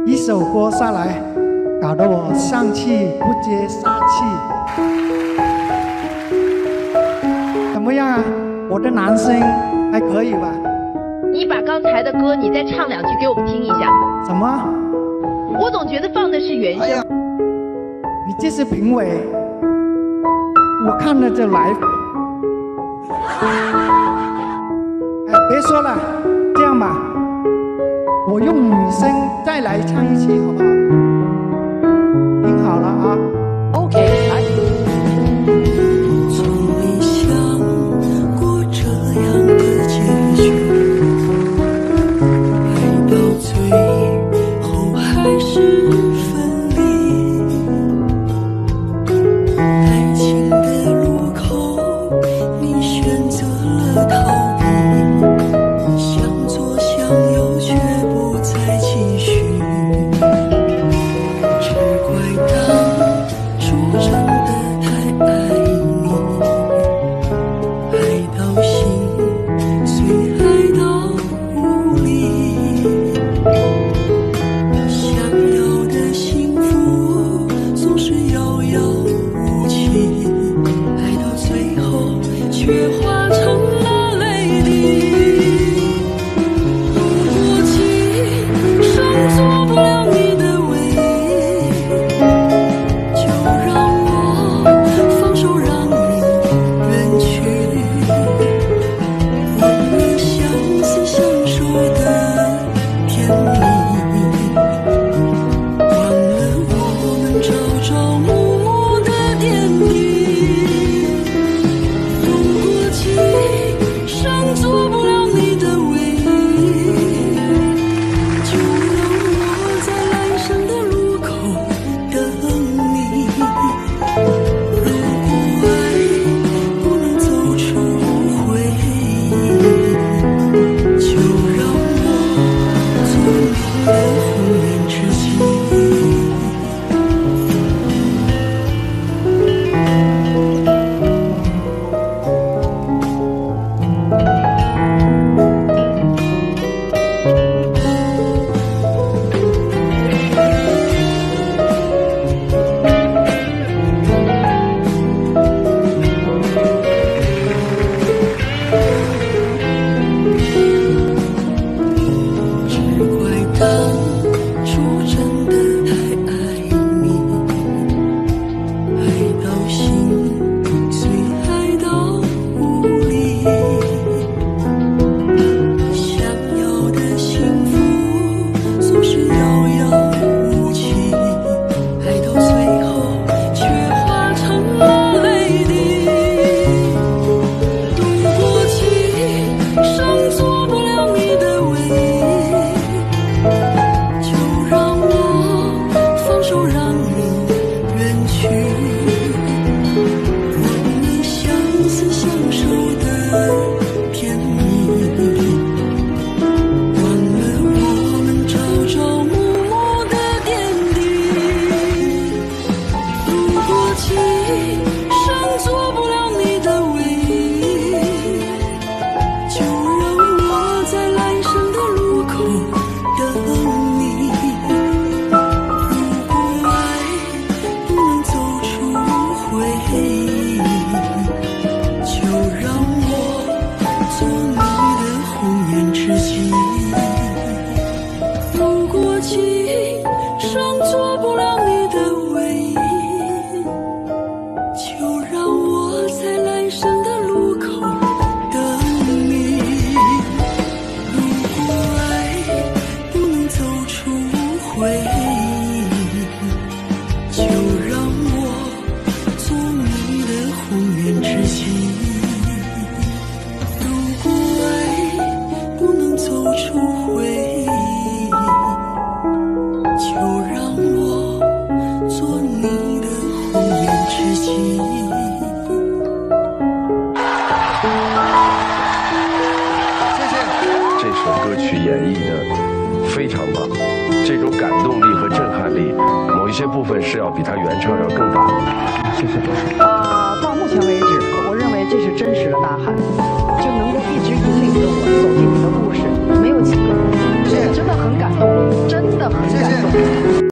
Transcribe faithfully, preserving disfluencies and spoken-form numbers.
一首歌下来，搞得我上气不接下气。怎么样啊？我的男声还可以吧？ 你把刚才的歌，你再唱两句给我们听一下。 什么？ 我总觉得放的是原声。哎、 你这是评委，我看了就来。哎，别说了，这样吧，我用女声再来唱一期，好不好？听好了啊 ，OK， 来。 从没想过这样的结局，爱到最后还是分离。爱情的路口，你选择了逃避，向左向右却不再继续。只怪当初真的太爱你，爱到心碎，爱到无力。想要的幸福总是遥遥无期，爱到最后却化成了泪滴。如果今生做不了你的唯一，就让我放手让你远去，忘了相思相守的甜蜜，忘了我们朝朝暮暮的点滴。如果今生做不了你的唯一，就让我在来生的路口等你。如果爱不能走出回忆，就让我做你的红颜知己。只怪当初真的太爱你，爱到心碎，爱到无力。想要的幸福总是遥遥无期，爱到最后却化成了泪滴。如果今生做不了你的唯一，就让我放手让你远去，忘了相思相守的甜蜜，忘了我们朝朝暮暮的点滴。如果今生做不了你的唯一，就让我在来生的路口等你。如果爱不能走出回忆，就让我做你的红颜知己。如果今生做不了你的唯一，就让我在来生的路口等你。如果爱不能走出回忆，就让我做你的红颜知己。如果爱不能走出回忆，就让我做你的红颜知己。 这首歌曲演绎的非常棒，这种感动力和震撼力，某一些部分是要比它原唱要更大。谢谢。 啊、到目前为止，我认为这是真实的呐喊，就能够一直引领着我走进你的故事，没有几个，真的很感动，真的很感动。